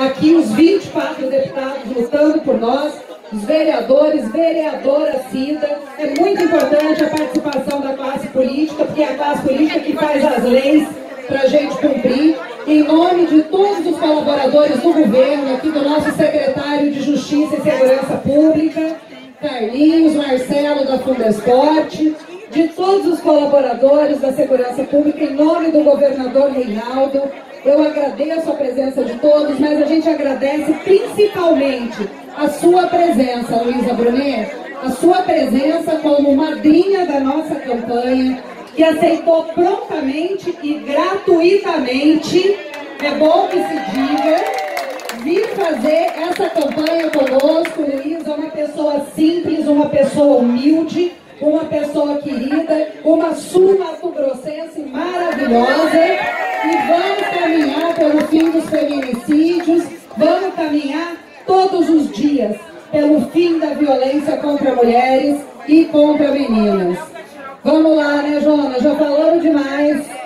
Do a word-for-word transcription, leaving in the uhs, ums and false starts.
aqui os vinte e quatro deputados lutando por nós, os vereadores, vereadora Cida. É muito importante a participação da classe política, porque é a classe política que faz as leis para a gente cumprir. Em nome de todos os colaboradores do governo, aqui do nosso secretário de Justiça e Segurança Pública, Carlinhos, Marcelo da Fundesporte, de todos os colaboradores da Segurança Pública, em nome do governador Reinaldo, eu agradeço a presença de todos, mas a gente agradece principalmente a sua presença, Luísa Brunet, a sua presença como madrinha da nossa campanha, que aceitou prontamente e gratuitamente, é bom que se diga, vir fazer essa campanha conosco. Luísa é uma pessoa simples, uma pessoa humilde, uma pessoa querida, uma sul-mato-grossense maravilhosa, e vamos caminhar pelo fim dos feminicídios, vamos caminhar todos os dias pelo fim da violência contra mulheres e contra meninas. Vamos lá, né, Jona? Já falamos demais.